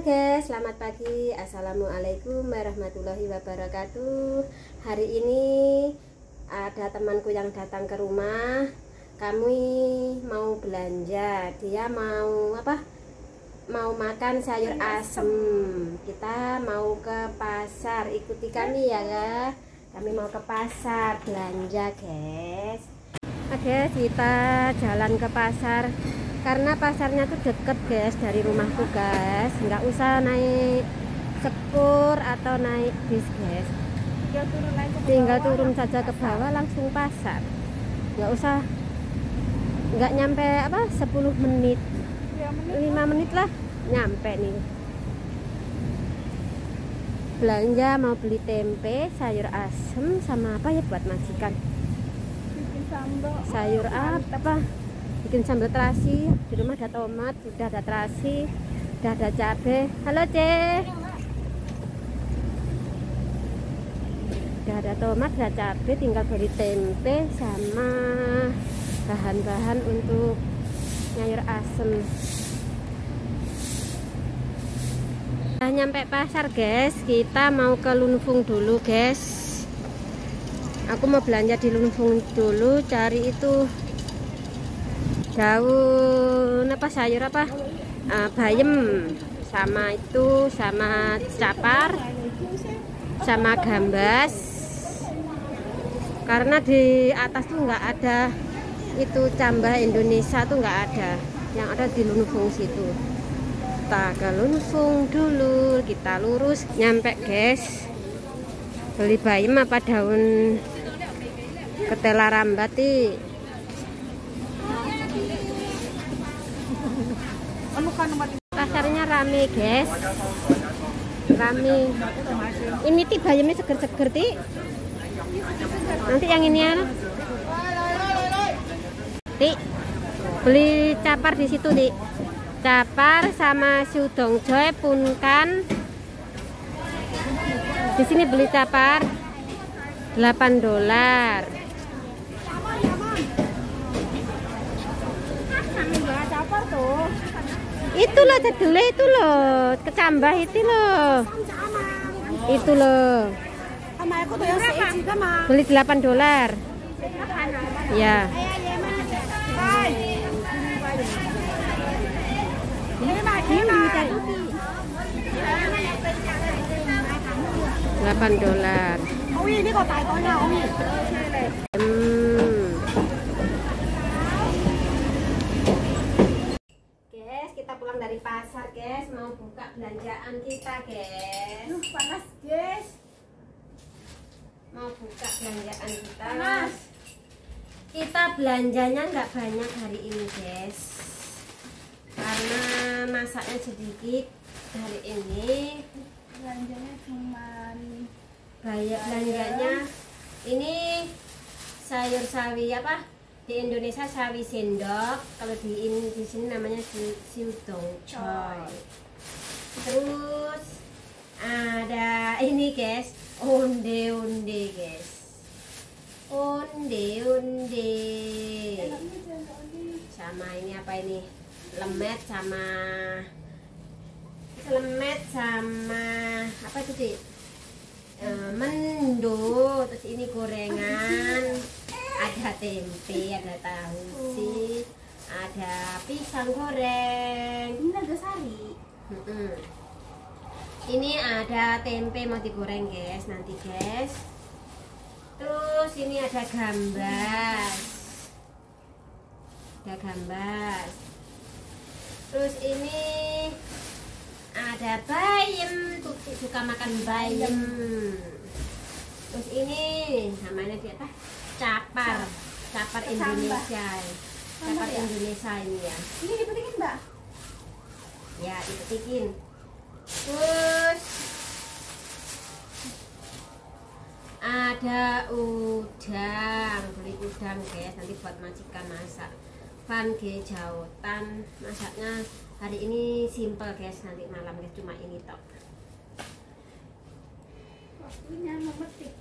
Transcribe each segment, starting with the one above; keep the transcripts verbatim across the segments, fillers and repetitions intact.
Halo guys, selamat pagi. Assalamualaikum warahmatullahi wabarakatuh. Hari ini ada temanku yang datang ke rumah. Kami mau belanja. Dia mau apa? Mau makan sayur asem. Kita mau ke pasar. Ikuti kami ya, guys. Kami mau ke pasar belanja, guys. Oke, kita jalan ke pasar. Karena pasarnya tuh deket guys dari rumahku guys, nggak usah naik sepur atau naik bis guys, tinggal turun, aja ke tinggal bawah, turun saja ke bawah langsung pasar, nggak usah, nggak nyampe apa sepuluh menit, lima menit lah nyampe nih. Belanja mau beli tempe, sayur asem, sama apa ya buat majikan, sayur apa, bikin sambal terasi. Di rumah ada tomat, sudah ada terasi, sudah ada cabai. Halo Cek, sudah ada tomat, ada cabai, tinggal beli tempe sama bahan-bahan untuk sayur asem. Nah, nyampe pasar guys, kita mau ke Lunfung dulu guys. Aku mau belanja di Lunfung dulu, cari itu daun apa, sayur apa, uh, bayam, sama itu, sama capar, sama gambas. Karena di atas tuh nggak ada itu cambah Indonesia tuh nggak ada, yang ada di Lunfung situ. Kita ke Lunfung dulu, kita lurus nyampe guys. Beli bayam apa daun ketela rambati. Pasarnya rame guys, rame. Ini ti bayamnya seger-seger ti. Nanti yang ini ya ti, beli capar di situ ti, capar sama siudong joy punkan. Di sini beli capar delapan dolar. Capar tuh. Itu loh cedele, itu loh kecambah itu loh, itu loh beli delapan dolar ya. Delapan dolar. Pulang dari pasar guys, mau buka belanjaan kita guys. Duh, panas guys, mau buka belanjaan kita. Panas. Kita belanjanya nggak banyak hari ini guys, karena masaknya sedikit hari ini. Belanjanya cuma banyak, belanjanya ini sayur sawi apa, di Indonesia sawi sendok, kalau di ini di sini namanya siudong choy. Terus ada ini guys, onde-onde guys, onde-onde. Sama ini apa ini, lemet sama lemet sama apa itu sih, e, mendo. Terus ini gorengan, ada tempe, ada tahu sih, ada pisang goreng. Ini ada sari. Hmm. Ini ada tempe mau digoreng guys nanti guys. Terus ini ada gambas, ada gambas. Terus ini ada bayam, Tuti suka makan bayam. Terus ini namanya dia apa? Capar, capar Indonesia, capar Indonesia ini ya. Ini dipetikin mbak? Ya dipetikin. Terus ada udang, beli udang guys, nanti buat majikan masak. Van ge jautan, masaknya hari ini simple guys, nanti malam guys cuma ini tok. Waktunya memetik.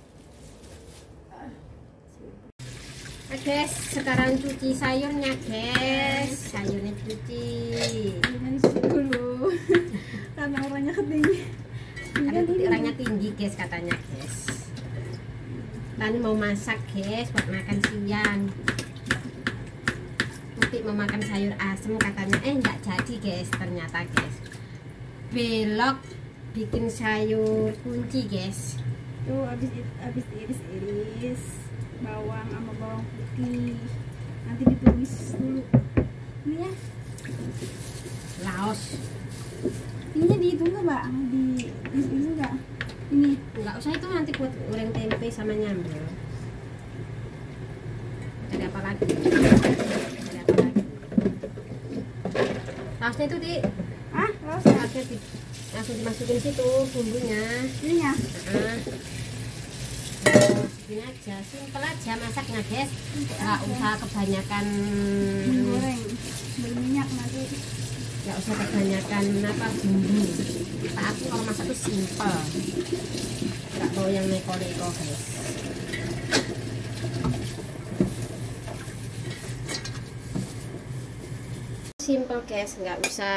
Nah, guys, sekarang cuci sayurnya guys, sayurnya cuci dulu. karena orangnya ketinggi. Karena Tuti orangnya tinggi guys katanya guys. Tani mau masak guys buat makan siang. Tuti mau makan sayur asem katanya, eh nggak jadi guys ternyata guys. Belok bikin sayur kunci guys. Tuh habis habis iris iris bawang sama bawang putih. Nanti ditumis dulu. Ini ya. Laos. Ininya dihitung nggak mbak? Di ini nggak? Ini Nggak usah, itu nanti buat goreng tempe sama nyambel. Ada apa lagi? Ada apa lagi? Laosnya itu di ah terus laosnya di, langsung dimasukin situ bumbunya. ininya. Nah, gini aja, simpel aja masaknya guys. Nggak usah kebanyakan Goreng berminyak nanti. nggak usah kebanyakan apa bumbu. Pak aku kalau masak tuh simpel, nggak mau yang neko-neko guys. Simpel guys, nggak usah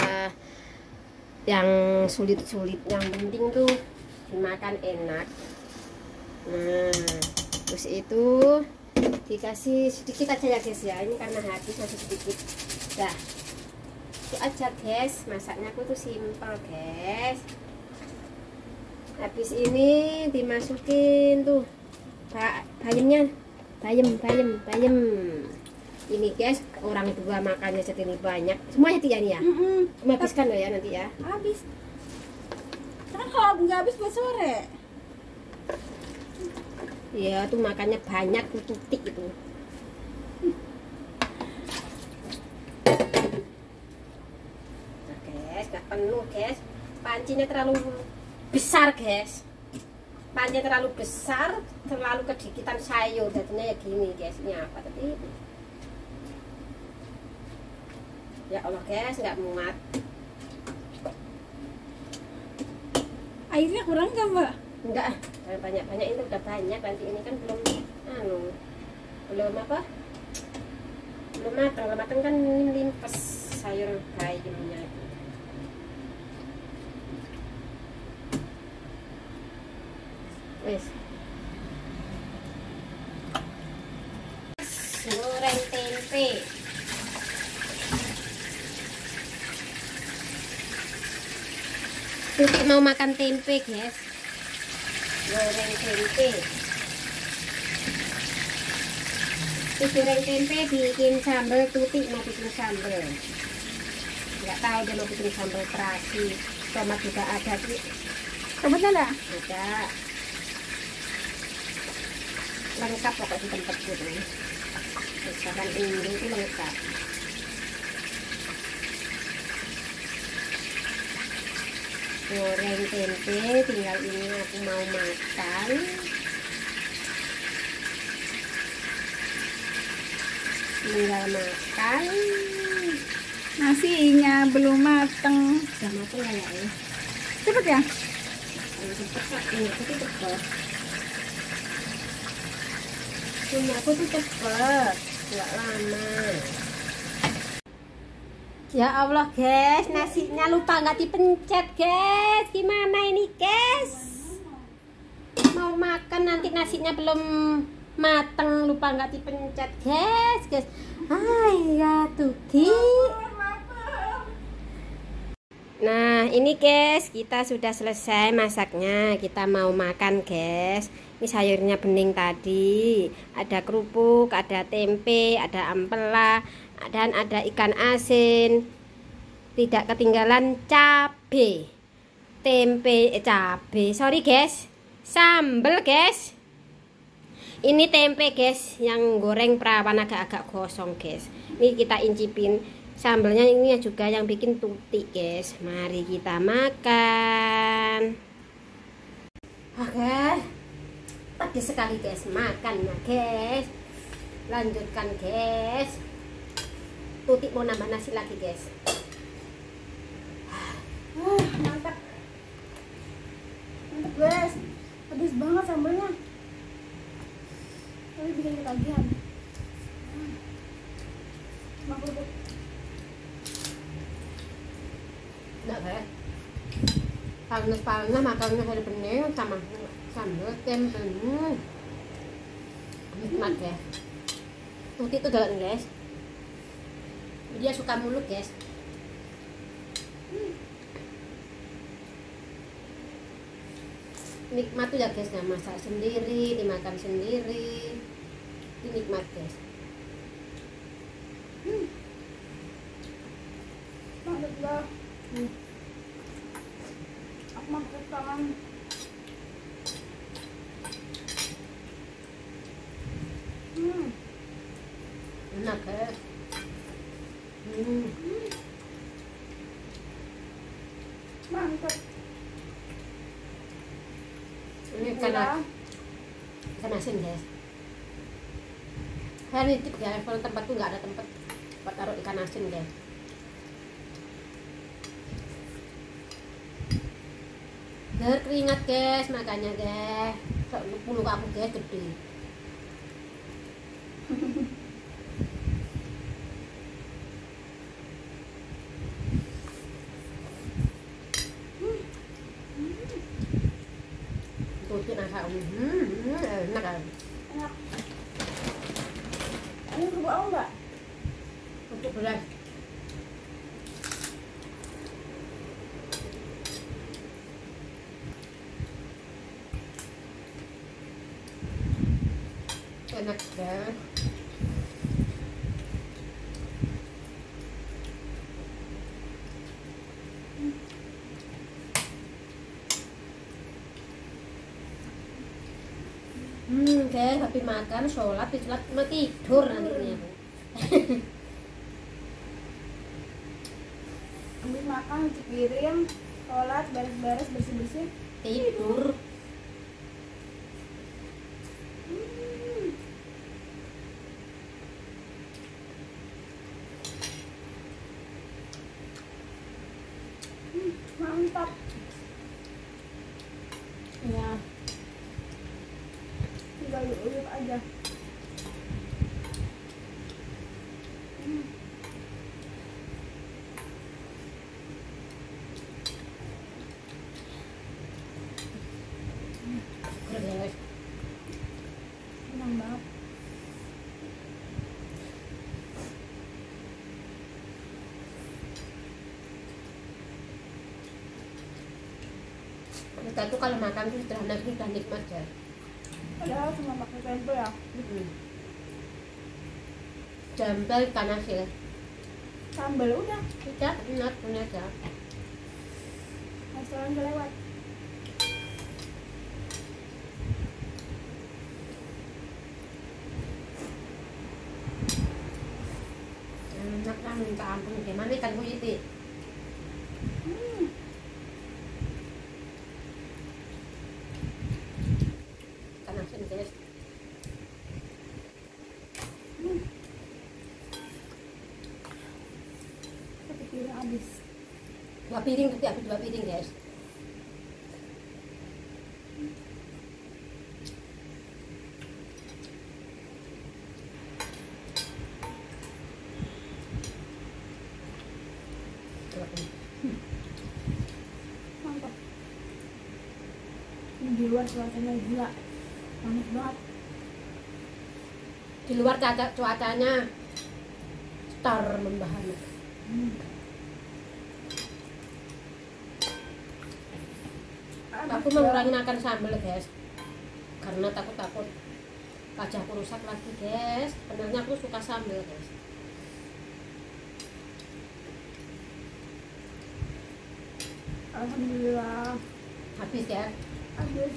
yang sulit-sulit, yang penting tuh dimakan enak. Nah terus itu dikasih sedikit aja ya guys ya, ini karena habis masih sedikit. Dah itu aja guys, masaknya aku tuh simpel guys. Habis ini dimasukin tuh ba bayamnya, bayam bayam bayam ini guys, orang dua makannya segini banyak semuanya dia nih ya. Mm -mm. Menghabiskan loh ya nanti ya. Habis kan kalau nggak habis buat sore. Iya tuh makannya banyak tuh Tuti itu. Nah guys, nggak penuh guys, pancinya terlalu besar guys. Pancinya terlalu besar, terlalu kedikitan sayur, jadinya ya gini guys. Ini apa tadi? Ya Allah guys, nggak muat. Airnya kurang nggak mbak? Enggak, jangan banyak-banyak, ini udah banyak. Nanti ini kan belum anu, belum apa? Belum matang, belum matang kan ini limpes sayur bayamnya. Wes. Goreng tempe. Tuti mau makan tempe, guys. Goreng tempe. Tuti goreng tempe bikin sambal. Tuti mau bikin sambal. Nggak tahu dia mau bikin sambal terasi. Tomat juga ada sih. Tomatnya ada? Ada. Lengkap pokok di tempat gitu. Misalkan ini itu lengkap. Goreng tempe, tinggal ini aku mau makan. Tinggal makan. Nasinya belum mateng. Sudah matang ya ya? Cepet ya? Kalau cepet kok, ini aku tuh cepet. Punya aku tuh cepet, nggak lama. Ya Allah guys, nasinya lupa nggak dipencet guys. Gimana ini guys? Mau makan nanti nasinya belum mateng, lupa nggak dipencet guys guys. Ay ya Tuti. Nah ini guys, kita sudah selesai masaknya. Kita mau makan guys. Ini sayurnya bening tadi. Ada kerupuk, ada tempe, ada ampela, dan ada ikan asin. Tidak ketinggalan cabe, tempe, eh, cabe. Sorry guys, sambel guys. Ini tempe guys, yang goreng perawan agak-agak gosong guys. Ini kita incipin sambelnya, ini juga yang bikin Tuti guys. Mari kita makan. Oke, pedes sekali guys, makannya guys. Lanjutkan guys. Tuti mau nambah nasi lagi guys. Uh, mantap. Mantap guys. Pedes banget sambalnya. Tapi bikin ketagihan. panas-panas makannya hari bening sama sambal tempe. Hmm. Nikmat ya. Tuti itu galak guys. Dia suka mulut guys. Hmm. Nikmat tuh ya guys, nah, masak sendiri, dimakan sendiri. Ini nikmat guys. Hmm. Mantap lah. Hmm. Aku mau pakai tangan. Hmm. Enak guys. Hmm. Mantap. Ini karena ikan asin guys. Saya nitip ya, kalau tempat tuh nggak ada tempat buat taruh ikan asin guys. Berkeringat guys, makanya guys. Bulu aku guys gede. Tutup nasa um, hmm, enak kan? Enak. Ini kerupuk aku enggak? Untuk beras. Enak kan? Hmm, guys, habis makan, sholat, sholat, mau tidur nantinya. Habis makan, cuci piring, sholat, beres-beres, bersih-bersih, Tidur. Hmm. Hmm, mantap. Ya. Tinggal diulek aja. Hmm. Guys. Enak banget. Kita tuh kalau makan tuh sederhana itu udah nikmat ya. Padahal cuma pakai tempe ya. Hmm. Jambal ikan asin. Sambal udah. Tidak, enak punya aja. Restoran kelewat. Enak lah minta ampun. Gimana ikan kuiti? Hmm. Ikan asin guys. Hmm. Satu piring habis. Dua piring tuh habis dua piring guys. Mantap. Ini di luar cuacanya gila. Panas banget. Di luar cuaca cuacanya star membahana. Hmm. Aku mengurangi makan sambal guys, karena takut-takut wajahku rusak lagi guys. Sebenarnya aku suka sambal guys. Alhamdulillah. Habis ya. Habis.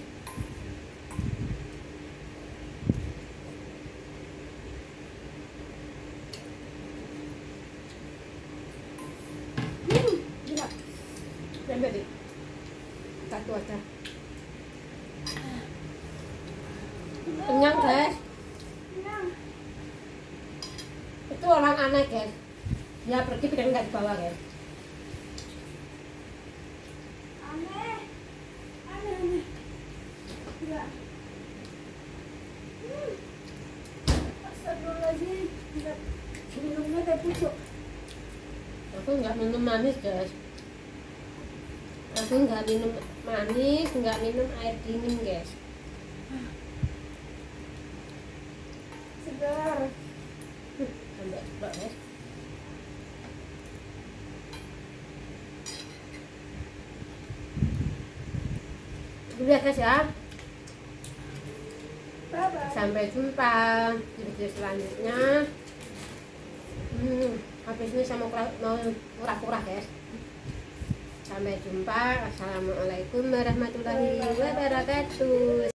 Hmm, gila. Sampai di satu aja. Kenyang guys. Kenyang. Itu orang aneh guys. Dia pergi pikiran nggak dibawa guys. Aneh. Aneh, aneh. Gila. Hmm. Astagfirullahaladzim. Gila. Minumnya teh pucuk. Aku nggak minum manis guys. Aku nggak minum manis, nggak minum air dingin guys. Segar. Sampai ceplok guys. Dulu ya guys ya. Bye bye. Sampai jumpa di video selanjutnya. Hmm, habis ini sama mau kurang-kurang guys. Sampai jumpa. Assalamualaikum warahmatullahi wabarakatuh.